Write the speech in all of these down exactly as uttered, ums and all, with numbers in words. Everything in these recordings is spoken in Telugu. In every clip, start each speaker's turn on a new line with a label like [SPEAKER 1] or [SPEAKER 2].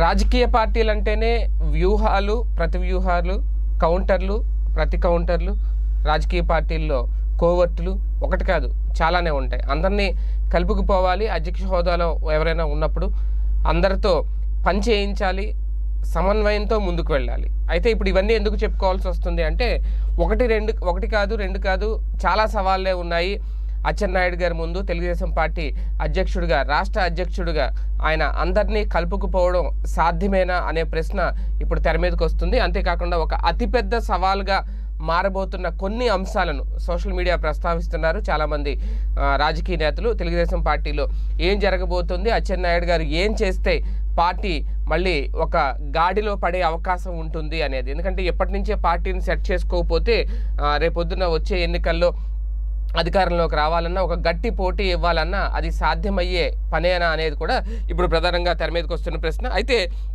[SPEAKER 1] రాజకీయ పార్టీలు అంటేనే వ్యూహాలు, ప్రతి వ్యూహాలు, కౌంటర్లు, ప్రతి కౌంటర్లు, రాజకీయ పార్టీల్లో కోవర్టులు ఒకటి కాదు చాలానే ఉంటాయి. అందరినీ కలుపుకుపోవాలి. అధ్యక్ష హోదాలో ఎవరైనా ఉన్నప్పుడు అందరితో పని చేయించాలి, సమన్వయంతో ముందుకు వెళ్ళాలి. అయితే ఇప్పుడు ఇవన్నీ ఎందుకు చెప్పుకోవాల్సి వస్తుంది అంటే ఒకటి రెండు ఒకటి కాదు రెండు కాదు చాలా సవాళ్ళే ఉన్నాయి. అచ్చెన్నాయుడు గారి ముందు తెలుగుదేశం పార్టీ అధ్యక్షుడిగా, రాష్ట్ర అధ్యక్షుడిగా ఆయన అందరినీ కలుపుకుపోవడం సాధ్యమేనా అనే ప్రశ్న ఇప్పుడు తెర మీదకి వస్తుంది. అంతేకాకుండా ఒక అతిపెద్ద సవాల్గా మారబోతున్న కొన్ని అంశాలను సోషల్ మీడియా ప్రస్తావిస్తున్నారు చాలామంది రాజకీయ నేతలు. తెలుగుదేశం పార్టీలో ఏం జరగబోతుంది, అచ్చెన్నాయుడు గారు ఏం చేస్తే పార్టీ మళ్ళీ ఒక గాడిలో పడే అవకాశం ఉంటుంది అనేది. ఎందుకంటే ఎప్పటి నుంచే పార్టీని సెట్ చేసుకోకపోతే రేపొద్దున వచ్చే ఎన్నికల్లో అధికారంలోకి రావాలన్నా, ఒక గట్టి పోటీ ఇవ్వాలన్నా అది సాధ్యమయ్యే పనేనా అనేది కూడా ఇప్పుడు ప్రధానంగా తెర మీదకి వస్తున్న ప్రశ్న. అయితే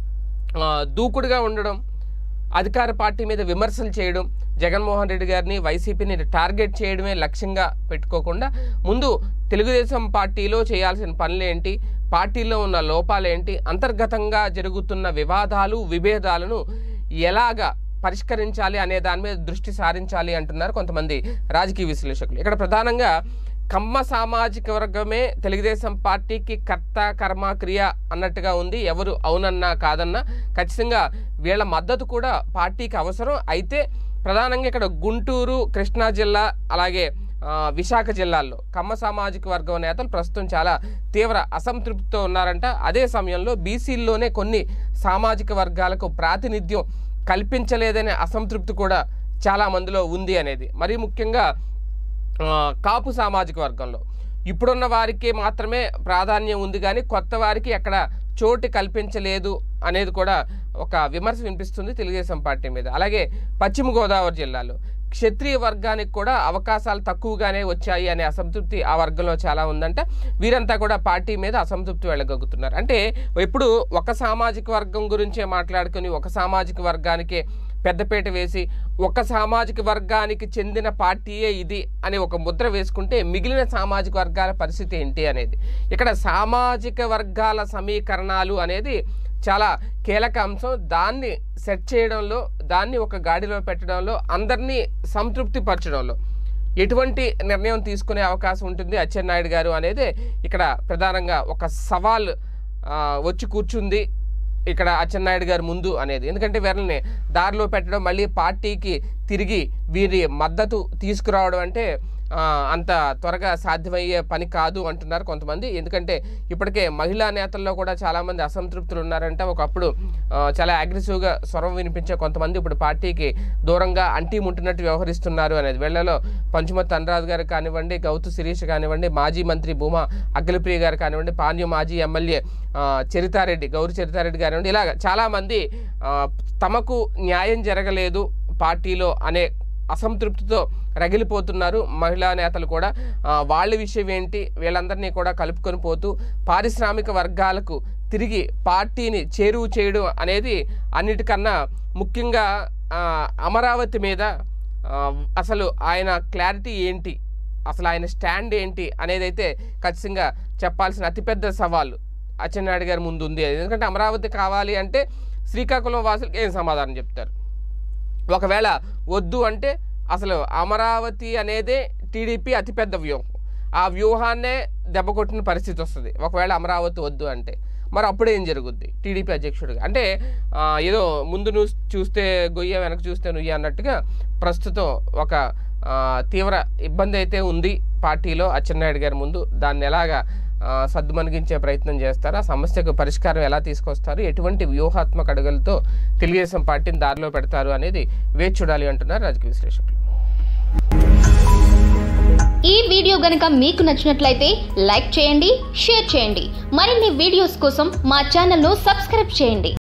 [SPEAKER 1] దూకుడుగా ఉండడం, అధికార పార్టీ మీద విమర్శలు చేయడం, జగన్మోహన్ రెడ్డి గారిని, వైసీపీని టార్గెట్ చేయడమే లక్ష్యంగా పెట్టుకోకుండా ముందు తెలుగుదేశం పార్టీలో చేయాల్సిన పనులేంటి, పార్టీలో ఉన్న లోపాలేంటి, అంతర్గతంగా జరుగుతున్న వివాదాలు, విభేదాలను ఎలాగా పరిష్కరించాలి అనే దాని మీద దృష్టి సారించాలి అంటున్నారు కొంతమంది రాజకీయ విశ్లేషకులు. ఇక్కడ ప్రధానంగా కమ్మ సామాజిక వర్గమే తెలుగుదేశం పార్టీకి కర్త కర్మ క్రియ అన్నట్టుగా ఉంది. ఎవరు అవునన్నా కాదన్నా ఖచ్చితంగా వీళ్ళ మద్దతు కూడా పార్టీకి అవసరం. అయితే ప్రధానంగా ఇక్కడ గుంటూరు, కృష్ణా జిల్లా, అలాగే విశాఖ జిల్లాల్లో కమ్మ సామాజిక వర్గం నేతలు ప్రస్తుతం చాలా తీవ్ర అసంతృప్తితో ఉన్నారంట. అదే సమయంలో బీసీల్లోనే కొన్ని సామాజిక వర్గాలకు ప్రాతినిధ్యం కల్పించలేదనే అసంతృప్తి కూడా చాలా మందిలో ఉంది అనేది. మరీ ముఖ్యంగా కాపు సామాజిక వర్గంలో ఇప్పుడున్న వారికి మాత్రమే ప్రాధాన్యం ఉంది, కానీ కొత్త వారికి ఎక్కడ చోటు కల్పించలేదు అనేది కూడా ఒక విమర్శ వినిపిస్తుంది తెలుగుదేశం పార్టీ మీద. అలాగే పశ్చిమ గోదావరి జిల్లాలో క్షత్రియ వర్గానికి కూడా అవకాశాలు తక్కువగానే వచ్చాయి అనే అసంతృప్తి ఆ వర్గంలో చాలా ఉందంట. వీరంతా కూడా పార్టీ మీద అసంతృప్తి వెళ్ళగొక్కుతున్నారు. అంటే ఎప్పుడు ఒక సామాజిక వర్గం గురించే మాట్లాడుకొని ఒక సామాజిక వర్గానికే పెద్దపీట వేసి ఒక సామాజిక వర్గానికి చెందిన పార్టీయే ఇది అని ఒక ముద్ర వేసుకుంటే మిగిలిన సామాజిక వర్గాల పరిస్థితి ఏంటి అనేది. ఇక్కడ సామాజిక వర్గాల సమీకరణాలు అనేది చాలా కీలక అంశం. దాన్ని సెట్ చేయడంలో, దాన్ని ఒక గాడిలో పెట్టడంలో, అందరినీ సంతృప్తి పరచడంలో ఎటువంటి నిర్ణయం తీసుకునే అవకాశం ఉంటుంది అచ్చెన్నాయుడు గారు అనేది ఇక్కడ ప్రధానంగా ఒక సవాల్ వచ్చి కూర్చుంది ఇక్కడ అచ్చెన్నాయుడు గారు ముందు అనేది. ఎందుకంటే వీళ్ళని దారిలో పెట్టడం, మళ్ళీ పార్టీకి తిరిగి వీరి మద్దతు తీసుకురావడం అంటే అంత త్వరగా సాధ్యమయ్యే పని కాదు అంటున్నారు కొంతమంది. ఎందుకంటే ఇప్పటికే మహిళా నేతల్లో కూడా చాలామంది అసంతృప్తులు ఉన్నారంట. ఒకప్పుడు చాలా అగ్రెసివ్గా స్వరం వినిపించే కొంతమంది ఇప్పుడు పార్టీకి దూరంగా అంటీ ముట్టినట్టు వ్యవహరిస్తున్నారు అనేది. వీళ్ళలో పంచుమతి అనురాధ్ గారు కానివ్వండి, గౌతు శిరీష్ కానివ్వండి, మాజీ మంత్రి భూమా అఖిలప్రియ గారు కానివ్వండి, పాణ్యం మాజీ ఎమ్మెల్యే చరితారెడ్డి, గౌరి చరితారెడ్డి కానివ్వండి, ఇలాగ చాలామంది తమకు న్యాయం జరగలేదు పార్టీలో అనే అసంతృప్తితో రగిలిపోతున్నారు. మహిళా నేతలు కూడా వాళ్ళ విషయం ఏంటి, వీళ్ళందరినీ కూడా కలుపుకొని పోతూ పారిశ్రామిక వర్గాలకు తిరిగి పార్టీని చేరువ చేయడం అనేది అన్నిటికన్నా ముఖ్యంగా అమరావతి మీద అసలు ఆయన క్లారిటీ ఏంటి, అసలు ఆయన స్టాండ్ ఏంటి అనేది అయితే ఖచ్చితంగా చెప్పాల్సిన అతిపెద్ద సవాలు అచ్చెన్నాయుడు గారి ముందు ఉంది. ఎందుకంటే అమరావతి కావాలి అంటే శ్రీకాకుళం వాసులకు ఏం సమాధానం చెప్తారు? ఒకవేళ వద్దు అంటే అసలు అమరావతి అనేదే టీడీపీ అతిపెద్ద వ్యూహం. ఆ వ్యూహాన్నే దెబ్బ కొట్టిన పరిస్థితి వస్తుంది ఒకవేళ అమరావతి వద్దు అంటే. మరి అప్పుడు ఏం జరుగుద్ది టీడీపీ అధ్యక్షుడిగా? అంటే ఏదో ముందు నువ్వు చూస్తే గొయ్య, వెనక చూస్తే నుయ్య అన్నట్టుగా ప్రస్తుతం ఒక తీవ్ర ఇబ్బంది అయితే ఉంది పార్టీలో అచ్చెన్నాయుడు గారి ముందు. దాన్ని ఎలాగా సద్దుమణిగించే ప్రయత్నం చేస్తారు, ఆ సమస్యకు పరిష్కారం ఎలా తీసుకొస్తారు, ఎటువంటి వ్యూహాత్మక అడుగులతో తెలుగుదేశం పార్టీని దారిలో పెడతారు అనేది వేచి చూడాలి అంటున్నారు రాజకీయ విశ్లేషకులు.
[SPEAKER 2] ఈ వీడియో గనుక మీకు నచ్చినట్లయితే లైక్ చేయండి, షేర్ చేయండి. మరిన్ని వీడియోస్ కోసం మా ఛానల్ను సబ్స్క్రైబ్ చేయండి.